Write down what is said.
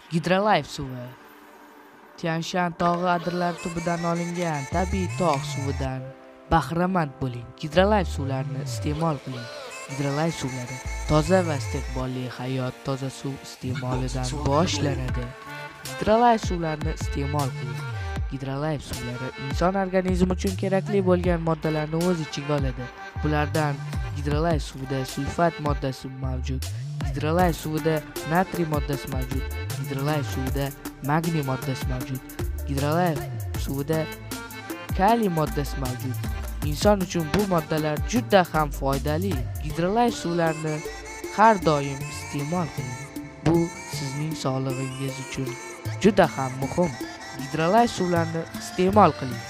Gidrolife suvi. Tian Shan tog'i adirlari tubidan olingan tabiiy tog' suvidan bahramand bo'ling. Gidrolife suvlarini iste'mol qiling. Gidrolife suvlari toza va istiqbolli hayot toza suv iste'molidan boshlanadi. Gidrolife suvlarini iste'mol qiling. Gidrolife suvlari inson organizmi uchun kerakli bo'lgan moddalarni o'z ichiga oladi. Bulardan Gidrolife suvida sulfat moddasi mavjud. Gidrolife suvida natriy moddasi mavjud. Gidrolife suvida magniy moddasi mavjud. Gidrolife suvida kaliy moddasi mavjud. Inson uchun bu moddalar juda ham foydali. Gidrolife suvlarini har doim iste'mol qiling. Bu sizning sog'lig'ingiz uchun juda ham muhim. Gidrolife suvlarini iste'mol qiling.